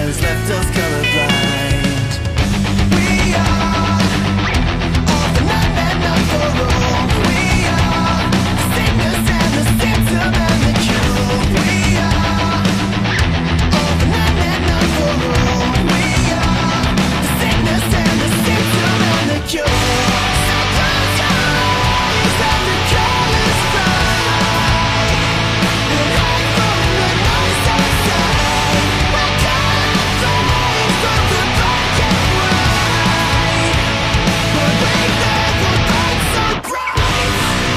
shadows left us colorblind. We are all for none and none for all. We are the sickness and the symptom and the cure. We are all for none and none for all. We are the sickness and the symptom and the cure. So close your eyes, let the colors fly, and hide from the noise outside. We're caught the waves from the black and white, but we never burn so bright.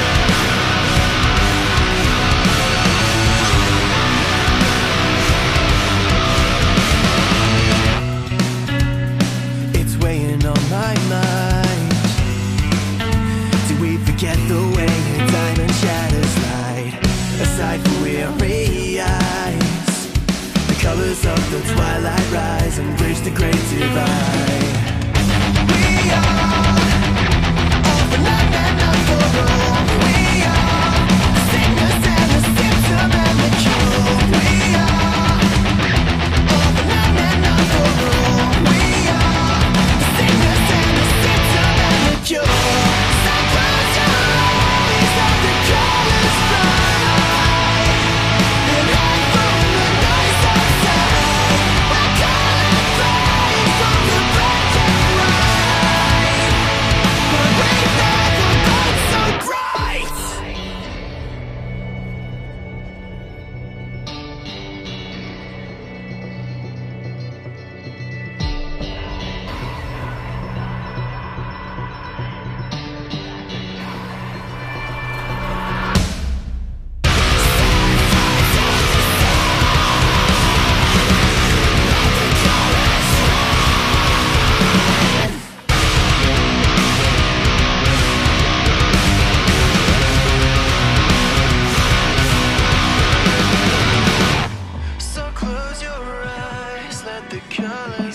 It's weighing on my mind. Do we forget the way a diamond shatters light? Aside from weary eyes, the colors of the twilight rise and bridge the great divide. We are all for none and none for all. We are the sickness and the symptom and the cure. We are all for none and none for all. We are the sickness and the symptom and the cure. So close your eyes, let the colors fly, and hide from the noise outside. We're caught from the black and white, but we never burn so bright. So close your eyes, let the colors